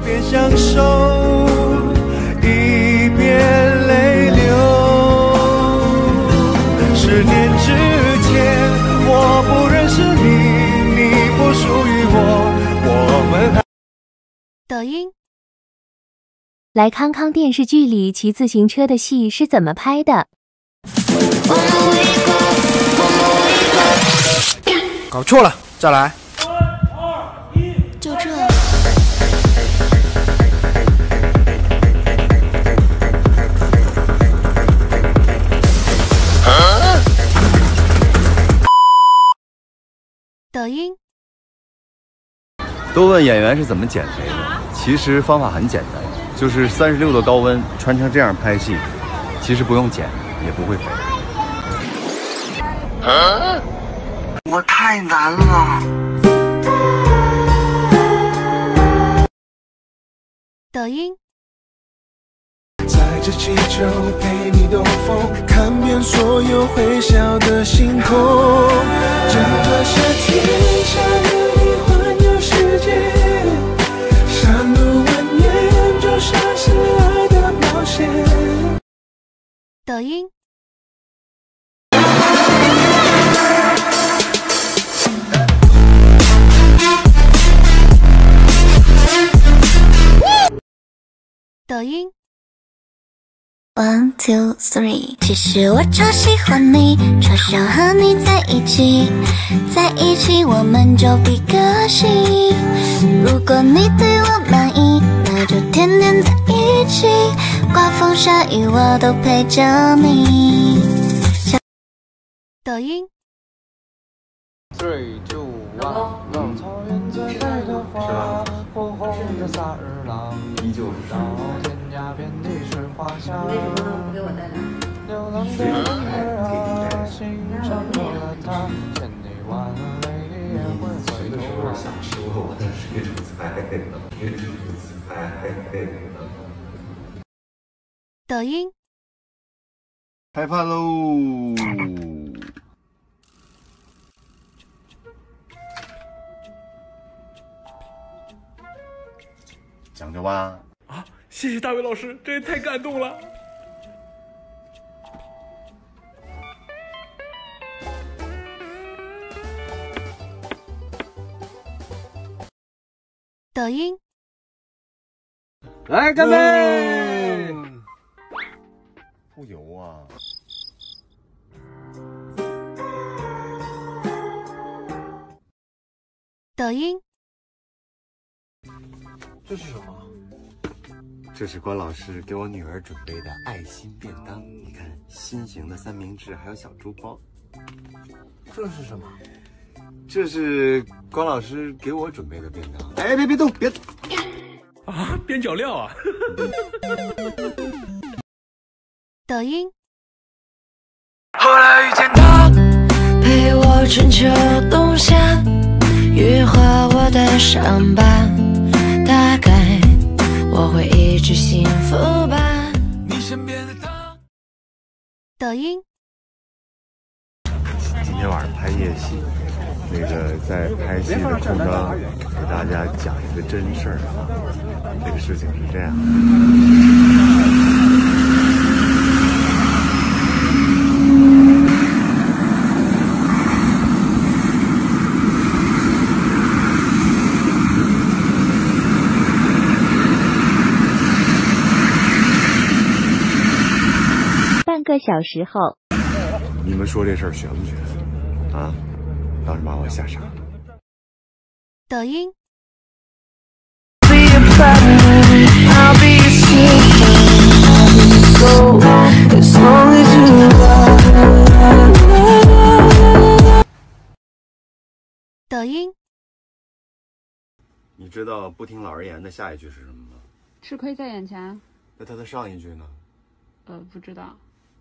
边享受，一边泪流。10年之前，我不认识你，你不属于我，我们还。 抖音。来康康电视剧里骑自行车的戏是怎么拍的？ 搞错了，再来。 就这。抖音。 都问演员是怎么减肥的，其实方法很简单，就是36度高温穿成这样拍戏，其实不用减也不会肥。 我太难了。 抖音。 载着气球陪你兜风，看遍所有会笑的星空。整个夏天下雨里环游世界，山路蜿蜒就像是爱的冒险。 抖音。抖音。 1 2 3，其实我超喜欢你，超想和你在一起，在一起我们就比个心。如果你对我满意，那就天天在一起，刮风下雨我都陪着你。 抖音。 3、2、1，老草原最美的花，火红的萨日朗，依旧是到天涯遍地是花香。流浪的人啊，心上有了他，千里万里也会回头望。 想说我的水煮菜呢，水煮菜。 抖音。 开饭喽！讲究吧。 啊，谢谢大卫老师，这也太感动了。 抖音。 来干杯！ 不油啊。 抖音。 这是什么？ 这是关老师给我女儿准备的爱心便当，你看，心形的三明治，还有小猪包。 这是什么？ 这是关老师给我准备的便当。哎，别动，别啊！边角料啊！ 抖音。 后来遇见他， 陪我春秋冬夏，愈合我的伤疤。大概我会一直幸福吧。 你身边的他。 抖音。 今天晚上拍夜戏，那个在拍戏的途中给大家讲一个真事儿啊。这个事情是这样的。 半个小时后， 你们说这事儿悬不悬啊？当时把我吓傻了。 抖音。抖音。 你知道不听老人言的下一句是什么吗？ 吃亏在眼前。 那它的上一句呢？ 不知道。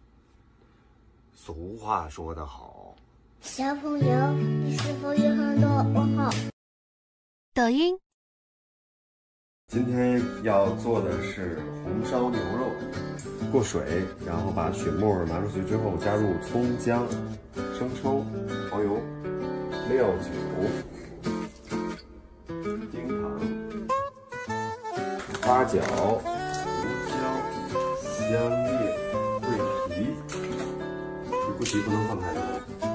俗话说得好， 小朋友，你是否有很多问号？ 抖音。 今天要做的是红烧牛肉，过水，然后把血沫拿出去之后，加入葱姜、生抽、蚝油、料酒、冰糖。 八角、胡椒、香叶、桂皮，桂皮不能放太多，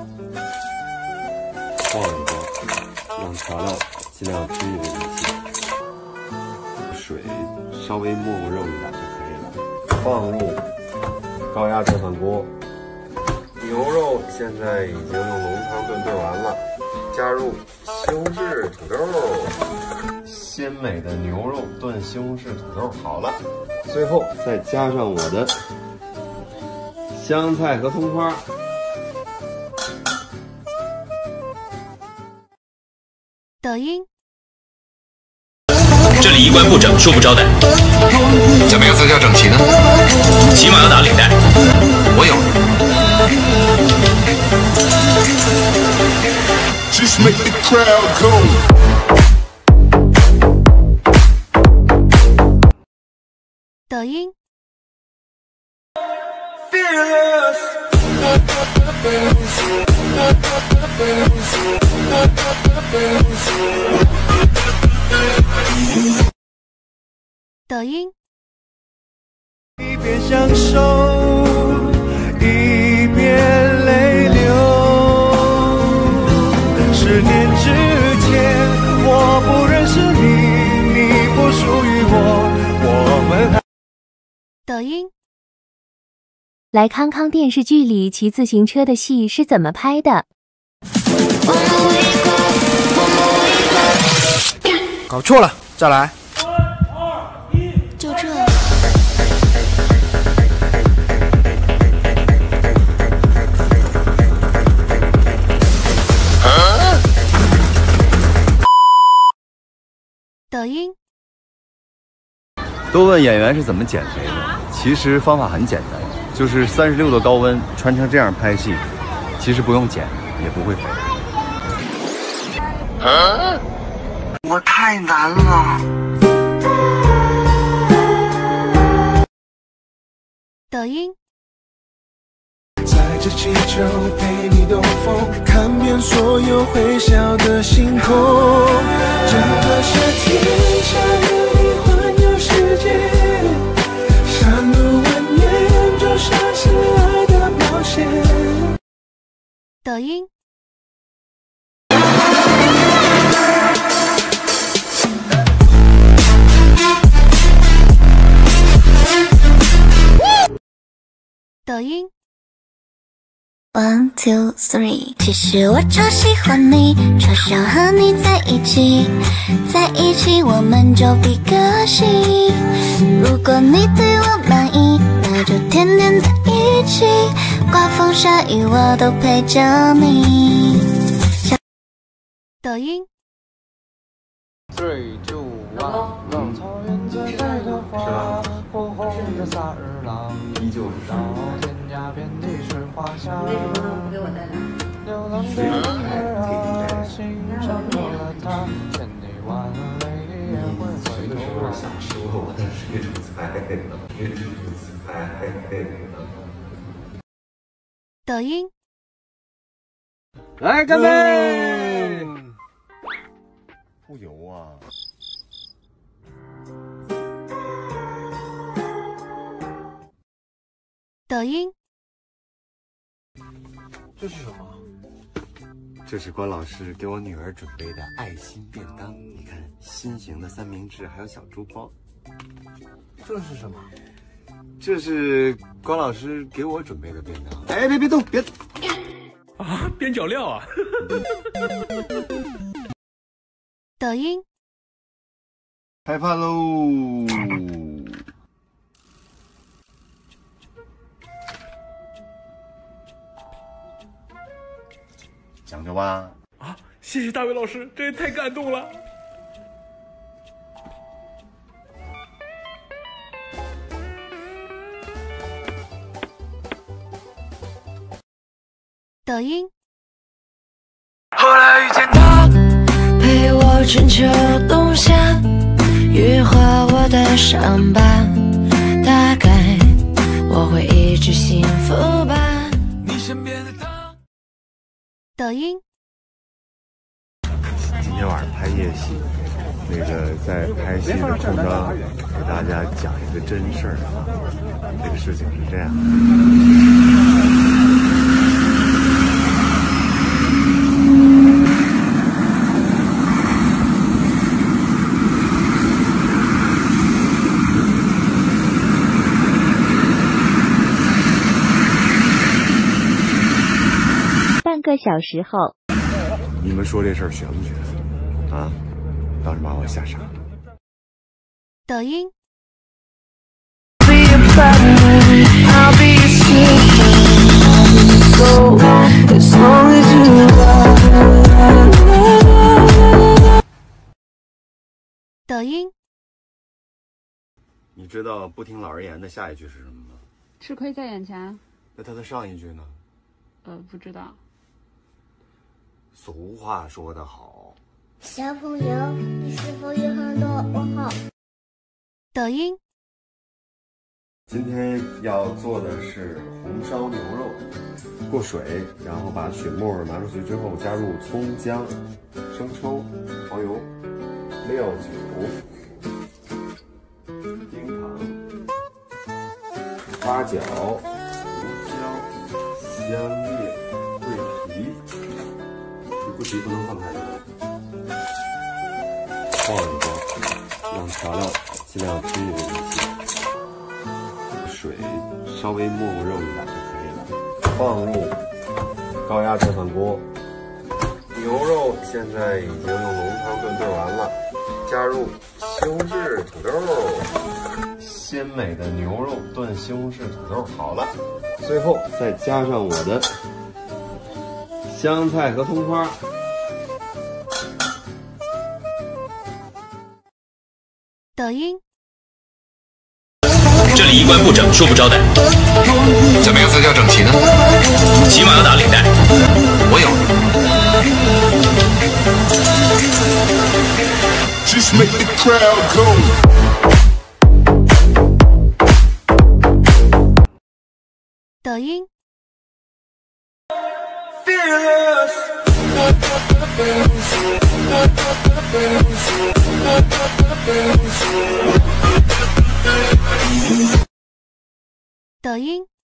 晃一晃，让调料尽量均匀一些。水稍微没肉一点就可以了。放入高压电饭锅，牛肉现在已经用浓汤炖完了，加入西红柿土豆。鲜美的牛肉炖西红柿土豆好了，最后再加上我的香菜和葱花。 抖音。 这里衣冠不整，恕不招待。 怎么样才叫整齐呢？ 起码要打领带。 我有。Just make the crowd go. 抖音。抖音。 一边享受，一边泪流。10年之前，我不认识你，你不属于我，我们还。 抖音。来康康电视剧里骑自行车的戏是怎么拍的？ 搞错了，再来。 就这。 抖音。 都问演员是怎么减肥的，其实方法很简单，就是36度高温穿成这样拍戏，其实不用减，也不会肥。 我太难了。 抖音。 在这气球陪你兜风，看遍所有会笑的星空。整个夏天下着雨，环游世界，山路蜿蜒，就像是爱的冒险。 抖音。抖音。 1 2 3，其实我超喜欢你，超想和你在一起，在一起我们就比个心。如果你对我满意，那就天天在一起，刮风下雨我都陪着你。 抖音。 3、2、1，让草原最美的花，火红的萨日朗， 依旧是天涯遍地是花香。流浪的女儿，欣赏过了她，见你完了泪也会回头望。 想说我的水煮菜呢，水煮菜呢。 抖音。 来干杯！ 不油啊。 抖音。 这是什么？ 这是关老师给我女儿准备的爱心便当，你看，心形的三明治，还有小猪包。 这是什么？ 这是关老师给我准备的便当。哎，别动，别啊！边角料啊！ 抖音。 开饭喽！讲究吧？ 啊！谢谢大卫老师，这也太感动了。 抖音。 后来遇见他， 陪我春秋冬夏，愈合我的伤疤，大概我会一直幸福吧。 你身边的他。 抖音。 今天晚上拍夜戏， 那个在拍戏的空档，给大家讲一个真事儿啊。这个事情是这样的。 半个小时后， 你们说这事儿悬不悬啊？当时把我吓傻了。 抖音。抖音。 你知道不听老人言的下一句是什么吗？ 吃亏在眼前。 那它的上一句呢？ 不知道。 俗话说得好， 小朋友，你是否有很多问号？ 抖音。 今天要做的是红烧牛肉，过水，然后把血沫拿出去之后，加入葱姜、生抽、蚝油、料酒、冰糖、八角、胡椒、香叶、桂皮。桂皮不能放太多，放一包，让调料尽量均匀一些。水稍微没过肉一点就可以了，放入高压电饭锅。牛肉现在已经用浓汤炖完了，加入西红柿土豆，鲜美的牛肉炖西红柿土豆好了。最后再加上我的香菜和葱花。 抖音。 这里衣冠不整，说不招待。 怎么样才叫整齐呢？ 起码要打领带。 我有。 Just make the crowd go. 抖音。抖音。